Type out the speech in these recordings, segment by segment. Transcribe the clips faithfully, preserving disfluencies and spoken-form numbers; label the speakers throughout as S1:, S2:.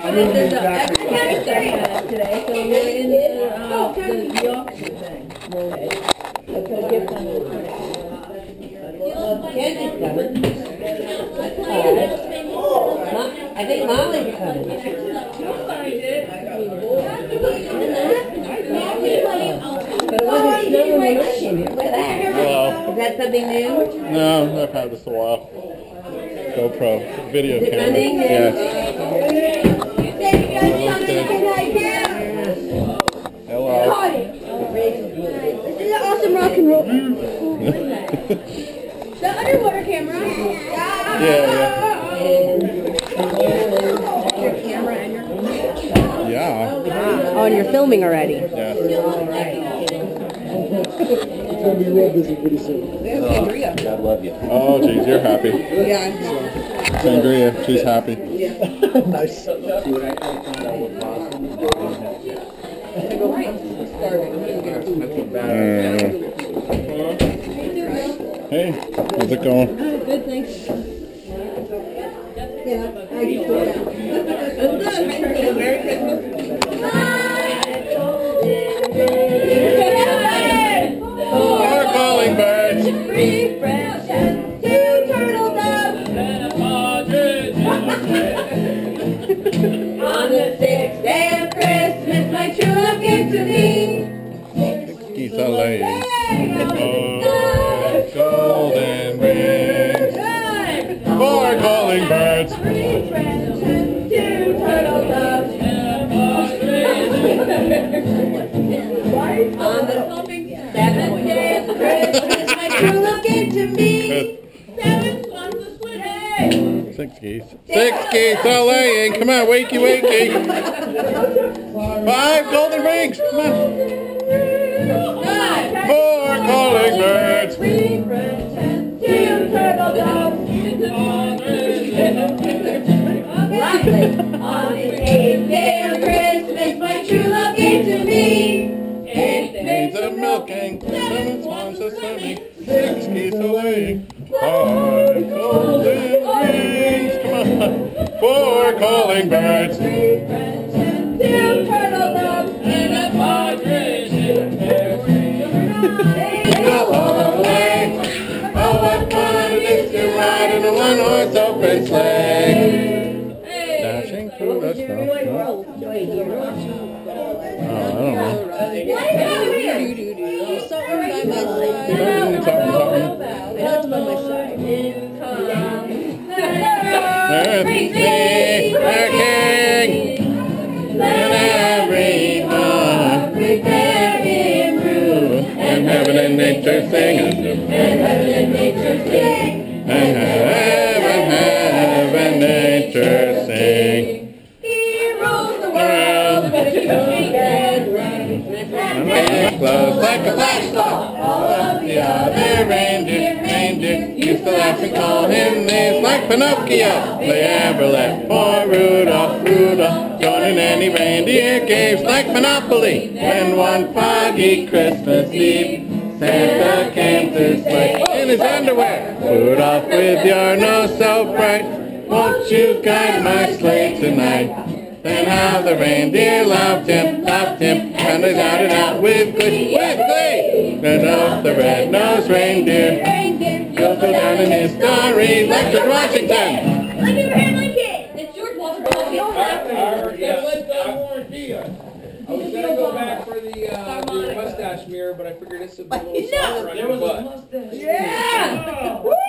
S1: There's a exercise today, so we're in the, uh, the, the officer thing. I put a gift on the tray.
S2: Candy's coming. Alright. I think Molly's coming. But it wasn't snowing when I came here. Look at that.
S3: Well,
S2: Is that something new?
S3: no, I've had this a while. GoPro video
S2: Is it
S3: camera.
S2: running?
S3: Yes. Hello.
S1: This is awesome rock and roll. The underwater camera.
S3: Yeah, yeah.
S1: Your camera and your
S3: Yeah.
S2: Oh, and you're filming already.
S3: Yes.
S4: It's going to be real busy pretty soon.
S5: God love you.
S3: Oh, geez, you're happy.
S1: Yeah.
S3: Sangria, she's happy.
S4: Nice.
S3: Mm. Hey, how's it going?
S1: Good, thanks. Yeah, I just put it down. Merry Christmas.
S3: More calling birds.
S1: Three French hens, two turtle doves, and a partridge in a pear. On the sixth day of Christmas, my true love gave to me.
S3: Geese are laying. Oh, golden rings. Four calling birds.
S1: Three French hens, two turtle doves, and a partridge in a pear. On the seventh day of Christmas, my true love gave to me. Seven swans a swimming.
S3: Six geese. Six geese are laying. Come on, wakey, wakey. Five golden rings. Come on. Four calling birds.
S1: Three French hens, two turtle doves. Lovely. On the eighth day of Christmas, my true love gave to me. Eight
S3: Maids are milking. Seven swans are swimming. Six geese are laying. Five golden rings. Come on. Four calling birds.
S1: Three French hens, two turtle doves, and a partridge in a pear.
S3: Go all the way. Oh, what fun it is to ride in a one-horse open sleigh. Dashing through the snow. Oh, I don't know. Everything, our King, and every heart, prepare him room, and heaven and nature sing, and heaven and nature sing, and heaven, heaven, nature sing.
S1: He rules the world with a king and reign.
S3: Close like a flashlight. All of the other reindeer, reindeer used to laugh and call him names like Pinocchio. They ever left for Rudolph, Rudolph, joining any reindeer games like Monopoly. When one foggy Christmas Eve, Santa came to sleigh in his underwear. Rudolph, with your nose so bright, won't you guide my sleigh tonight? Then how the reindeer loved him, loved him, and they shouted out with glee, with glee! Rudolph the red-nosed reindeer, you'll go down in history like George Washington!
S1: Like your hair like it! It's George Washington.
S6: Yeah, let's warranty you. I was gonna go back for the, uh, the mustache mirror, but I figured this would be a little softer on your butt.
S1: Yeah! Woo!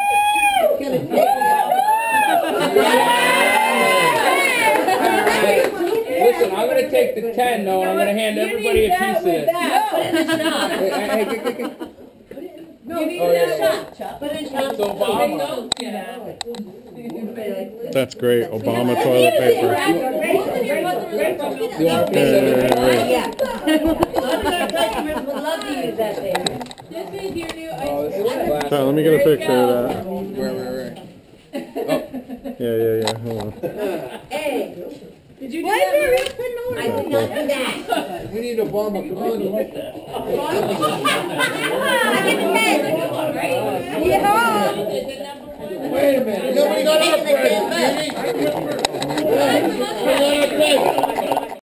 S6: Listen, I'm gonna take the ten though, and I'm gonna hand everybody a piece of it.
S1: Put it in the shot.
S6: Hey, hey, hey, hey, hey.
S1: No, you need
S6: Oh, yeah,
S1: that shot. Put it in the shot.
S6: So Obama.
S3: That's great. Obama toilet paper.
S6: You want a piece of it?
S1: Yeah. Customers would love to use that thing. This is your new
S6: Oh, this is glass.
S3: So, let me get a picture of that.
S6: Where, where, where?
S3: Yeah, yeah, yeah. Hold on.
S1: Hey. Did you do Why that? Is there I did not do that.
S6: We need Obama. Come on.
S1: I get the ten. Yeah.
S6: Wait a minute. Nobody got up for it.